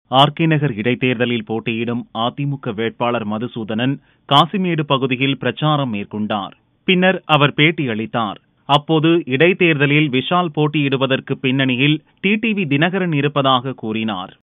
RK நகர் இடைத்தேர்தலில் போட்டியிடும் அதிமுக வேட்பாளர் மதுசூதனன் காசிமேடு பகுதியில் பிரச்சாரம் மேற்கொண்டார். பின்னர் அவர் பேட்டியளித்தார். அப்போது இடைத்தேர்தலில் விஷால் போட்டியிடுவதற்கு பின்னணியில் டிடிவி தினகரன் இருப்பதாக கூறினார்.